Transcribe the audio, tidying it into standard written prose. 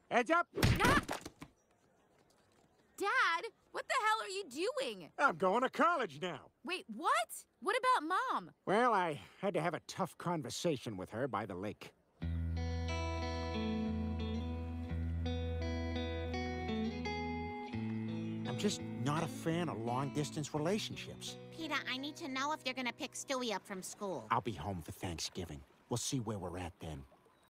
Heads up! Ah! Dad, what the hell are you doing? I'm going to college now. Wait, what? What about Mom? Well, I had to have a tough conversation with her by the lake. I'm just not a fan of long-distance relationships. Peter, I need to know if you're gonna pick Stewie up from school. I'll be home for Thanksgiving. We'll see where we're at then.